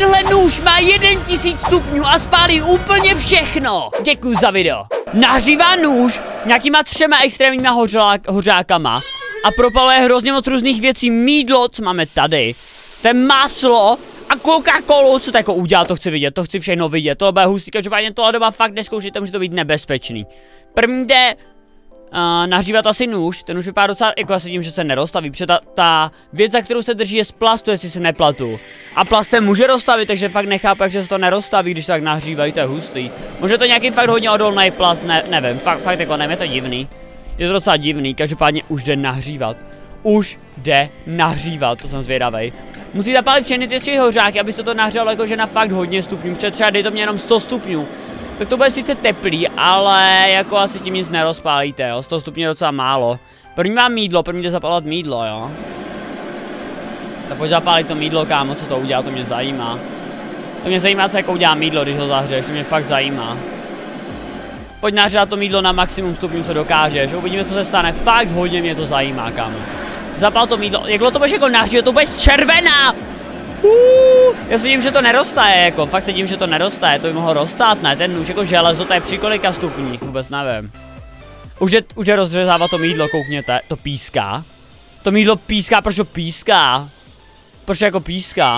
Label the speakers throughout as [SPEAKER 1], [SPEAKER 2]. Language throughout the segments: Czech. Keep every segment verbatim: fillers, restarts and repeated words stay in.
[SPEAKER 1] Tenhle nůž má jeden tisíc stupňů a spálí úplně všechno. Děkuji za video. Nahřívá nůž nějakýma třema extrémníma hořák, hořákama a propaluje hrozně moc různých věcí. Mídlo, co máme tady, ten maslo a Coca-Colu, co to jako udělá, to chci vidět, to chci všechno vidět, to bude hustý, každopádně tohle doma fakt neskoušíte, může to být nebezpečný. První jde uh, nahřívat asi nůž, ten už vypadá docela, jako asi tím, že se nerozstaví, protože ta, ta věc, za kterou se drží, je z plastu, jestli se neplatu. A plast se může rozstavit, takže fakt nechápu, jak se to nerozstaví, když tak nahřívají, to je hustý. Může to nějaký fakt hodně odolný plast, ne, nevím, fakt, fakt jako nevím, je to divný. Je to docela divný, každopádně už jde nahřívat. Už jde nahřívat, to jsem zvědavej. Musí zapálit všechny ty tři hořáky, aby se to nahřelo jakože na fakt hodně stupňů, protože třeba dej to mě jenom sto stupňů. Tak to bude sice teplý, ale jako asi tím nic nerozpálíte, jo, sto stupňů je docela málo. První mám mídlo, první jde zapalovat mídlo, jo. Tak pojď zapálit to mídlo, kámo, co to udělá, to mě zajímá. To mě zajímá, co jako udělá mídlo, když ho zahřeješ, to mě fakt zajímá. Pojď nahřát to mídlo na maximum stupňů, co dokážeš, uvidíme, co se stane, fakt hodně mě to zajímá, kámo. Zapal to mídlo, jak to budeš jako nahřít, to bude červená! Uh, já si tím, že to neroztaje, jako, fakt se tím, že to neroztaje, to by mohlo roztát, ne, ten nůž jako železo, to je při kolika stupních, vůbec nevím. Už je, už je rozřezávat to mídlo, koukněte, to píská. To mídlo píská, proč to píská? Proč to jako píská?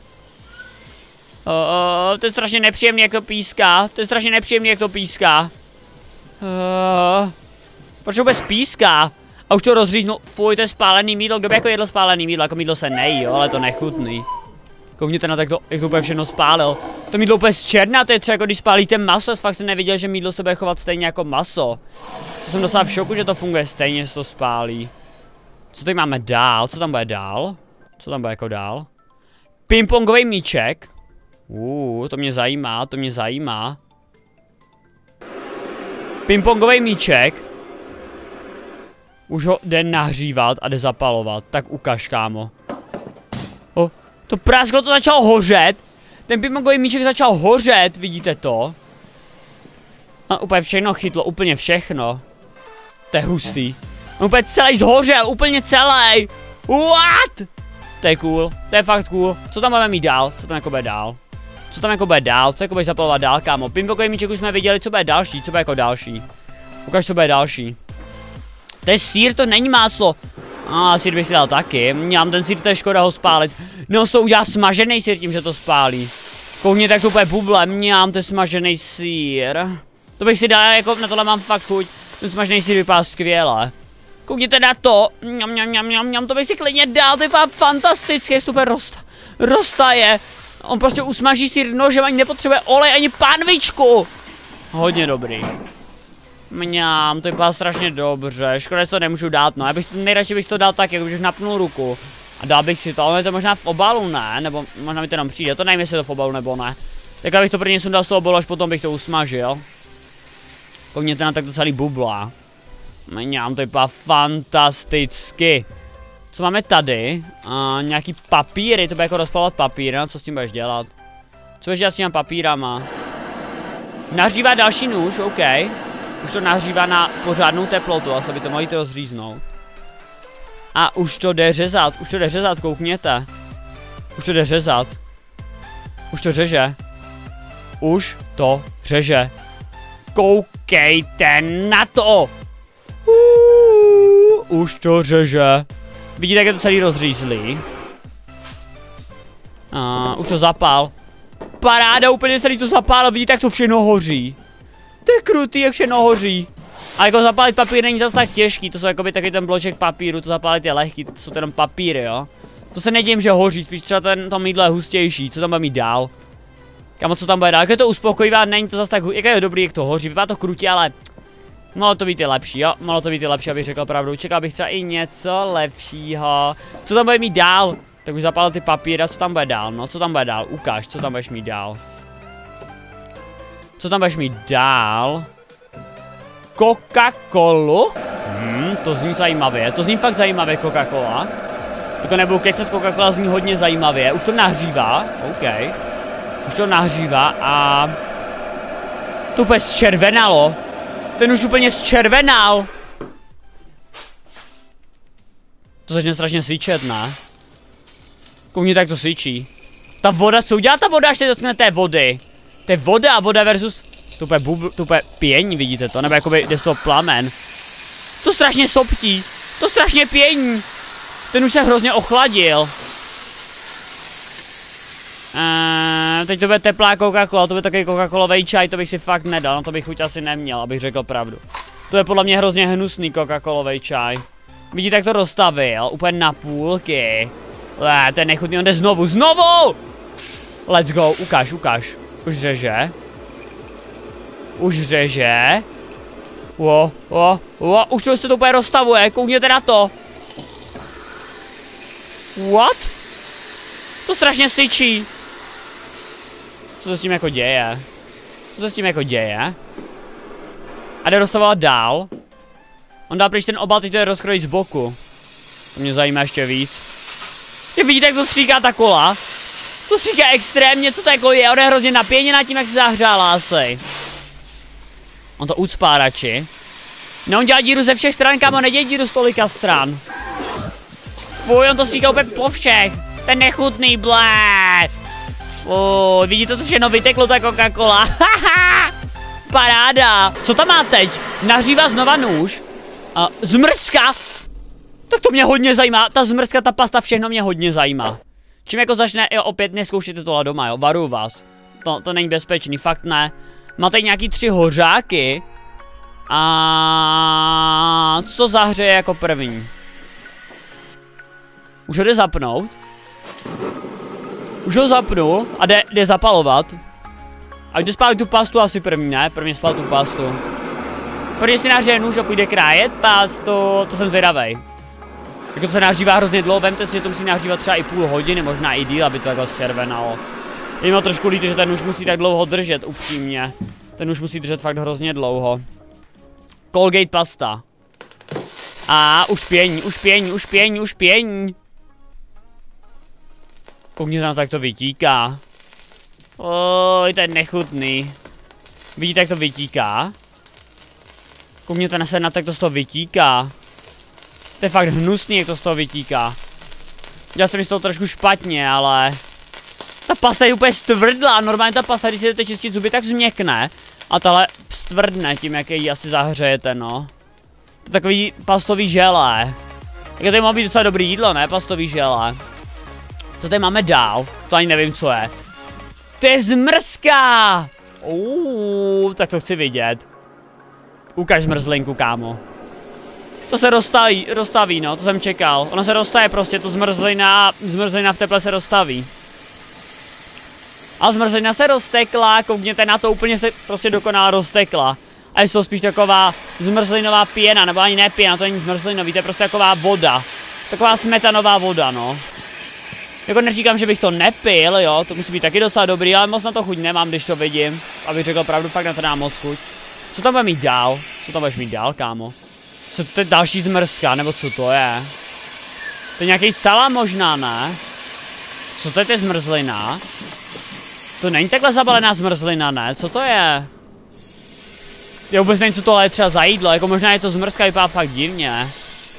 [SPEAKER 1] Uh, to je strašně nepříjemný, jak to píská, to je strašně nepříjemný, jak to píská. Uh, proč to vůbec píská? A už to rozříznu, fuj, to je spálený mídlo, kdo by jako jedl spálený mídlo, jako mídlo se nejí, jo, ale to nechutný. Koukněte na tak to, jak to úplně všechno spálil. To mídlo úplně zčerná, to je třeba jako když spálíte maso, fakt jsem nevěděl, že mídlo se bude chovat stejně jako maso. To jsem docela v šoku, že to funguje stejně, že se to spálí. Co tady máme dál, co tam bude dál? Co tam bude jako dál? Pingpongový míček. Uh, to mě zajímá, to mě zajímá. Pingpongový míček. Už ho jde nahřívat a jde zapalovat, tak ukaž, kámo. O, to prásklo, to začalo hořet. Ten pingpongový míček začal hořet, vidíte to? A úplně všechno chytlo, úplně všechno. To je hustý. On úplně celý zhořel, úplně celý. What? To je cool, to je fakt cool. Co tam budeme mít dál? Co tam jako bude dál? Co tam jako bude dál? Co jako bude zapalovat dál, kámo? Pingpongový míček už jsme viděli, co bude další, co bude jako další. Ukaž, co bude další. To je sýr, to není máslo. A ah, sýr bych si dal taky. Mňam, ten sýr, to je škoda ho spálit. No, z toho udělá smažený sýr tím, že to spálí. Koukněte, tak to úplně buble. Mňam, to je smažený sýr. To bych si dal, jako na tohle mám fakt chuť. Ten smažený sýr vypadá skvěle. Koukněte na to. Mňam, mňam, mňam, mňam, mňam, to bych si klidně dal, to vypadá fantasticky, super rost. Roztaje. On prostě usmaží sýr nožem, ani nepotřebuje olej, ani pánvičku. Hodně dobrý. Mňám, to vypadá strašně dobře, škoda, že to nemůžu dát, no, já bych nejradši bych to dal tak, jako bych napnul ruku a dal bych si to, ale je to možná v obalu, ne, nebo možná mi to tam přijde, to nevím, jestli je to v obalu nebo ne. Tak abych to prvně sundal z toho obalu, až potom bych to usmažil. Koukněte na tak to celý bubla. Mňám, to vypadá fantasticky. Co máme tady? Uh, nějaký papíry, to bude jako rozpalovat papír, no, co s tím budeš dělat? Co budeš dělat s těma papírama? Nahřívá další nůž, OK. Už to nahřívá na pořádnou teplotu, asi by to mohli to rozříznout. A už to jde řezat, už to jde řezat, koukněte. Už to jde řezat. Už to řeže. Už to řeže. Koukejte na to! Uh, už to řeže. Vidíte, jak je to celý rozřízlý? Uh, už to zapál. Paráda, úplně celý to zapál, vidíte, jak to všechno hoří. To je krutý, jak všechno hoří. A jako zapálit papír není zase tak těžký, to jsou jakoby taky ten bloček papíru, to zapálit je lehký, to jsou jenom papíry, jo. To se nedím, že hoří, spíš třeba ten, to mídlo je hustější, co tam bude mít dál. Kámo, co tam bude dál, jak je to uspokojivá, není to zase tak, jak je dobrý, jak to hoří, vypadá to krutě, ale mohlo to být i lepší, jo, mohlo to být i lepší, abych řekl pravdu, čekal bych třeba i něco lepšího. Co tam bude mít dál? Tak už zapálil ty papíry, a co tam bude dál, no, co tam bude dál, ukáž, co tam budeš mít dál. Co tam budeš mít dál? Coca-Colu? Hmm, to zní zajímavě, to zní fakt zajímavě, Coca-Cola. Jako nebudu kecat, Coca-Cola zní hodně zajímavě, už to nahřívá, OK. Už to nahřívá a... To úplně zčervenalo. Ten už úplně zčervenal. To začne strašně svíčet, ne? Koukni, tak to svíčí. Ta voda, co udělá ta voda, až se dotkne té vody? To je voda a voda versus... Tupe bubl, tupe pění, vidíte to? Nebo jakoby jde z toho plamen. To strašně soptí. To strašně pění. Ten už se hrozně ochladil. Eee, teď to bude teplá Coca-Cola, to bude takový Coca-Colovej čaj, to bych si fakt nedal, no to bych chuť asi neměl, abych řekl pravdu. To je podle mě hrozně hnusný Coca-Colovej čaj. Vidíte, jak to rozstavil? Úplně na půlky. Lé, to je nechutný, on jde znovu, znovu! Let's go, ukáž, ukáž. Už řeže. Už řeže. Wo, wo, wo, už to se to úplně rozstavuje, koukněte na to. What? To strašně syčí. Co se s tím jako děje? Co se s tím jako děje? A jde rozstavovat dál. On dá pryč ten obal, teď to je rozkrojí z boku. To mě zajímá ještě víc. Je, vidíte, jak to stříká ta kola? To stříká extrémně, co to jako je? On je hrozně napěněná tím, jak se zahřála asi. On to ucpá radši. No, on dělá díru ze všech stran, kámo, nedělá díru z tolika stran. Fuj, on to stříká úplně po všech. Ten nechutný, blé. Fuj, vidíte, to všechno vyteklo, ta Coca-Cola. Haha, paráda. Co tam má teď? Nahřívá znova nůž. A zmrzka. Tak to mě hodně zajímá, ta zmrzka, ta pasta, všechno mě hodně zajímá. Čím jako začne, jo, opět neskoušejte tohle doma, jo, varuju vás. To, to není bezpečný, fakt ne. Máte nějaký tři hořáky. A co zahřeje jako první? Už ho jde zapnout. Už ho zapnul a jde, jde zapalovat. A jde spálit tu pastu asi první, ne? První spálit tu pastu. První si nahřeje nůž a půjde krájet pastu, to jsem zvědavej. Jako to se nahřívá hrozně dlouho, vemte si, že to musí nahřívat třeba i půl hodiny, možná i díl, aby to takhle zčervenalo. Je mi trošku líto, že ten nůž musí tak dlouho držet, upřímně. Ten nůž musí držet fakt hrozně dlouho. Colgate pasta. A už pění, už pění, už pění, už pění. Koukněte na to, jak to vytíká. Oj, to je nechutný. Vidíte, jak to vytíká? Koukněte na se na to, jak to z toho vytíká. To je fakt hnusný, jak to z toho vytíká. Dělal jsem mi z toho trošku špatně, ale... Ta pasta je úplně stvrdlá, normálně ta pasta, když si jdete čistit zuby, tak změkne. A tahle stvrdne tím, jak ji asi zahřejete, no. To je takový pastový želé. Jak to mohlo být docela dobrý jídlo, ne? Pastový želé. Co tady máme dál? To ani nevím, co je. To je zmrzka! Uuu, tak to chci vidět. Ukaž zmrzlinku, kámo. To se rozstaví, rozstaví, no, to jsem čekal. Ono se roztaje prostě, to zmrzlina, zmrzlina v teple se rozstaví. A zmrzlina se roztekla, koukněte na to, úplně se prostě dokonale roztekla. A je to spíš taková zmrzlinová pěna, nebo ani ne pěna, to není zmrzlina, víte, prostě taková voda. Taková smetanová voda, no. Jako neříkám, že bych to nepil, jo, to musí být taky docela dobrý, ale moc na to chuť nemám, když to vidím. Abych řekl pravdu, fakt na to nemám moc chuť. Co tam bude mít dál? Co tam budeš mít dál, kámo? Co to je další zmrzka, nebo co to je? To je nějaký salám možná, ne? Co to je, to je zmrzlina? To není takhle zabalená zmrzlina, ne? Co to je? Já vůbec nevím, co tohle je třeba za jídlo, jako možná je to zmrzka, vypadá fakt divně.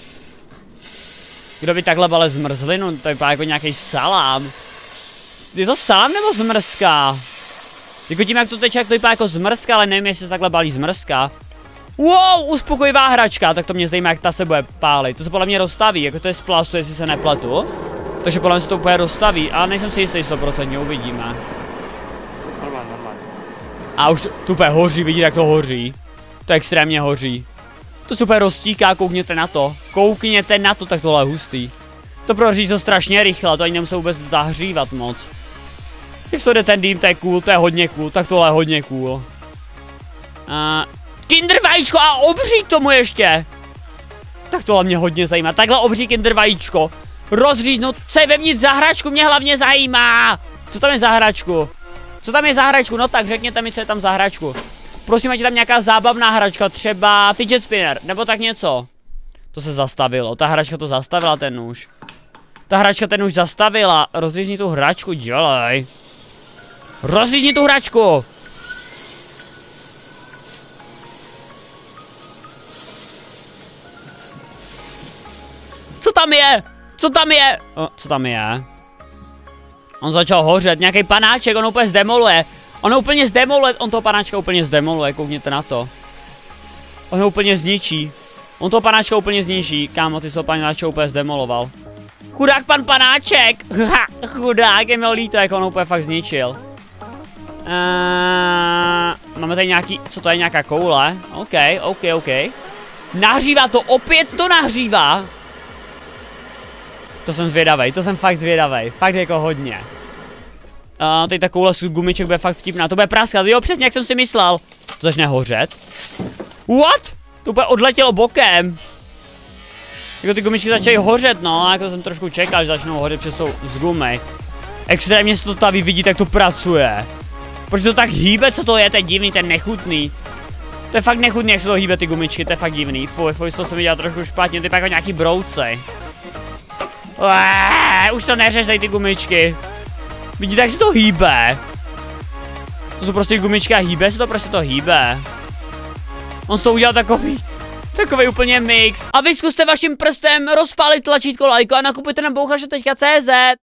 [SPEAKER 1] Kdo by takhle balil zmrzlinu, to vypadá jako nějaký salám. Je to salám nebo zmrzka? Jako tím, jak to teče, jak to vypadá jako zmrzka, ale nevím, jestli se takhle balí zmrzka. Wow, uspokojivá hračka, tak to mě zajímá, jak ta se bude pálit. To se podle mě rozstaví, jako to je z plastu, jestli se nepletu. Takže podle mě se to úplně rozstaví, ale nejsem si jistý sto procent, uvidíme.
[SPEAKER 2] Normálně, normálně.
[SPEAKER 1] A už to, to úplně hoří, vidíte, jak to hoří. To extrémně hoří. To se úplně roztíká, koukněte na to. Koukněte na to, tak tohle je hustý. To prohoří to strašně rychle, to ani nemusí vůbec zahřívat moc. Jak to jde ten dým, to je cool, to je hodně cool, tak tohle je hodně cool. Uh, Kinder vajíčko a obří k tomu ještě. Tak tohle mě hodně zajímá, takhle obří Kinder vajíčko. Rozříznout, co je vevnitř za hračku, mě hlavně zajímá. Co tam je za hračku? Co tam je za hračku? No tak řekněte mi, co je tam za hračku. Prosím, ať je tam nějaká zábavná hračka, třeba fidget spinner, nebo tak něco. To se zastavilo, ta hračka to zastavila, ten nůž. Ta hračka ten nůž zastavila, rozřízni tu hračku, dělej. Rozřízni tu hračku. Co tam je? Co tam je? O, co tam je? On začal hořet, nějaký panáček, on úplně zdemoluje. On úplně zdemoluje, on toho panáčka úplně zdemoluje, koukněte na to. On ho úplně zničí. On toho panáčka úplně zničí, kámo, ty toho panáčka úplně zdemoloval. Chudák pan panáček, ha, chudák, je mi ho líto, jak on ho úplně fakt zničil. Uh, máme tady nějaký, co to je, nějaká koule, ok, ok, ok. Nahřívá to, opět to nahřívá. To jsem zvědavej, to jsem fakt zvědavej, fakt jako hodně. Uh, tady ta koule z gumiček bude fakt vtipná, to bude praskat, jo, přesně jak jsem si myslel. To začne hořet. What? To úplně odletělo bokem. Jako ty gumičky začaly hořet, no, a jako jsem trošku čekal, že začnou hořet přes tou z gumy. Extrémně se to tady vidíte, jak to pracuje. Proč to tak hýbe, co to je, to je divný, to je nechutný. To je fakt nechutný, jak se to hýbe ty gumičky, to je fakt divný. Fuj, fuj, to se mi dělá trošku špatně, to je jako nějaký broucej. Ué, už to neřeš tady ty gumičky. Vidíte, jak se to hýbe? To jsou prostě gumičky a hýbe se to, prostě to hýbe. On z toho udělal takový, takový úplně mix. A vy zkuste vaším prstem rozpálit tlačítko lajko a nakupujte na bouchaře tečka cé zet.